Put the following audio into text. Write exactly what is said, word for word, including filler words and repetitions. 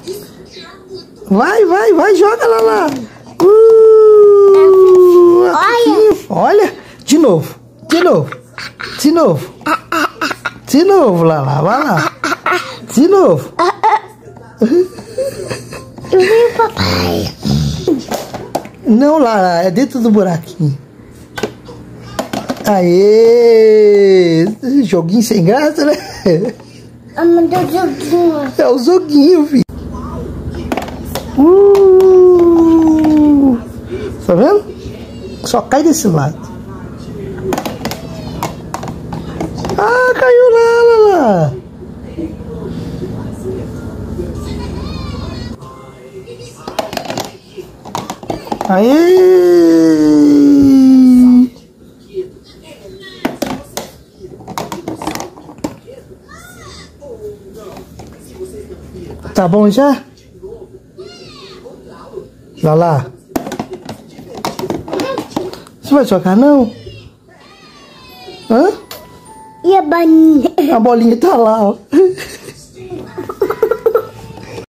Vai, vai, vai, joga lá lá. Uh, olha. Olha, de novo, de novo, de novo, de novo, lá lá, vai lá, de novo. Eu vi o papai. Não, lá, é dentro do buraquinho. Aê! Joguinho sem graça, né? Eu mandei o joguinho. É o joguinho, filho. Uh, tá vendo? Só cai desse lado. Ah, caiu lá, lá, lá. Aê! Tá bom já? Lá lá. Você vai jogar não? Hã? E a bolinha? A bolinha tá lá, ó.